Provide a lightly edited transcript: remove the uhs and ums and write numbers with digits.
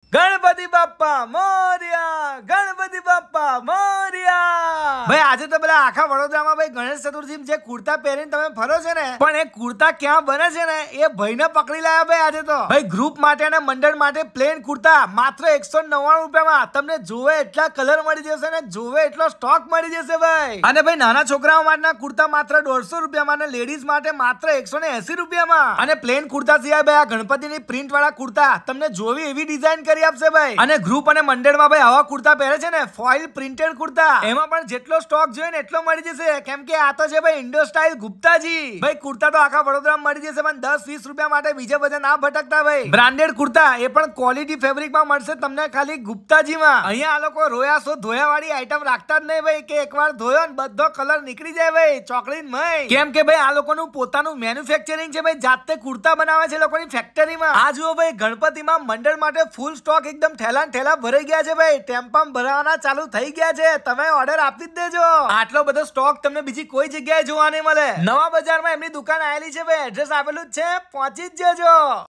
ગણપતિ બાપ્પા મોર્યા, ગણપતિ બાપ્પા મોર્યા। ભાઈ આજે તો પેલા આખા વડોદરામાં ભાઈ ગણેશ ચતુર્થી જે કુર્તા પહેરીને તમે ફરો છો ને, પણ એ કુર્તા ક્યાં બને છે ને એ ભાઈને પકડી લાયા ભાઈ આજે તો। ભાઈ ગ્રુપ માટે અને મંડળ માટે પ્લેન કુર્તા માત્ર 199 રૂપિયામાં તમને જોવે એટલા કલર મળી જશે ને જોવે એટલો સ્ટોક મળી જશે ભાઈ। અને ભાઈ નાના છોકરાઓ માટેના કુર્તા માત્ર 150 રૂપિયામાં અને લેડીઝ માટે માત્ર 180 રૂપિયામાં। અને પ્લેન કુર્તા સિવાય ભાઈ આ ગણપતિની પ્રિન્ટ વાળા કુર્તા તમને જોવી એવી ડિઝાઇન કરી આપશે ભાઈ। અને ગ્રુપ અને મંડળમાં ભાઈ આવા કુર્તા પહેરે છે ને ફોઇલ પ્રિન્ટેડ કુર્તા, એમાં પણ જેટલો સ્ટોક જોઈએ ને એટલો મળી જશે, કેમ કે આ તો છે ભાઈ ઇન્ડો સ્ટાઇલ ગુપ્તાજી। ભાઈ કુર્તા તો આખા વડોદરામાં મળી જશે, પણ 10-20 રૂપિયા માટે બીજે બધે ના ભટકતા ભાઈ। બ્રાન્ડેડ કુર્તા એ પણ ક્વોલિટી ફેબ્રિકમાં મળશે તમને ખાલી ગુપ્તાજીમાં। અહીંયા આ લોકો રોયા સો ધોયા વાળી આઈટમ રાખતા જ નહીં ભાઈ, કે એકવાર ધોયો ને બધો કલર નીકળી જાય ભાઈ ચોકડી મય, કેમ કે ભાઈ આ લોકોનું પોતાનું મેન્યુફેક્ચરિંગ છે ભાઈ, જાતે કુર્તા બનાવે છે લોકોની ફેક્ટરીમાં। આ જુઓ ભાઈ ગણપતિમાં મંડળ માટે ફૂલ સ્ટોક એકદમ ઠેલા ઠેલા ભરાઈ ગયા છે ભાઈ, ટેમ્પામાં ભરાવાના ચાલુ થઈ ગયા છે, તમે ઓર્ડર આપી જ દેજો। આટલો બધો સ્ટોક તમને બીજી કોઈ જગ્યાએ જોવા નહીં મળે। નવા બજારમાં એમની દુકાન આવેલી છે ભાઈ, એડ્રેસ આપેલું જ છે, પહોંચી જ જજો।